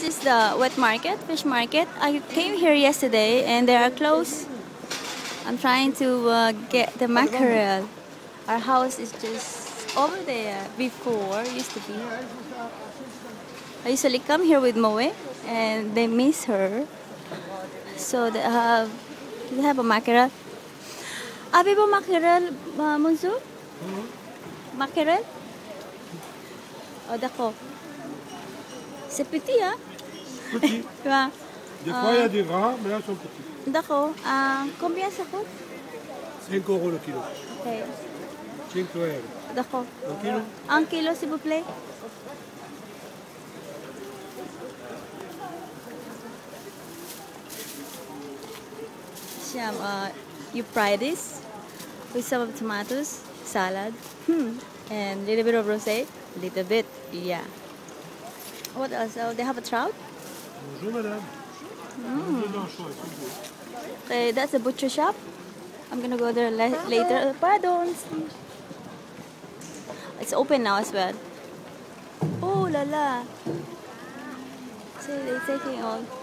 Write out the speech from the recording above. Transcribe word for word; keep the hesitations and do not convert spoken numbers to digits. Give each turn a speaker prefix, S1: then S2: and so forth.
S1: is the wet market, fish market. I came here yesterday and they are closed. I'm trying to uh, get the mackerel. Our house is just over there. Before used to be. I usually come here with Moe, and they miss her. So they have they have a mackerel. Avez-vous mackerel, uh, Monzo? Mackerel? Oh, d'accord. C'est petit, hein?
S2: Petit.
S1: Tu vois?
S2: Des fois, il y a des grands, mais là, ils sont petits.
S1: D'accord. Euh, combien ça coûte?
S2: cinq euros le kilo.
S1: Ok.
S2: cinq euros.
S1: D'accord.
S2: Un kilo?
S1: Un kilo, s'il vous plaît. Sham, uh, you fry this with some of tomatoes, salad, hmm, and a little bit of rosé, a little bit, yeah. What else? Oh, they have a trout?
S2: Bonjour, madame.
S1: Mm. Okay, that's a butcher shop. I'm gonna go there la later. Pardon. It's open now as well. Oh la la. See, they're taking all.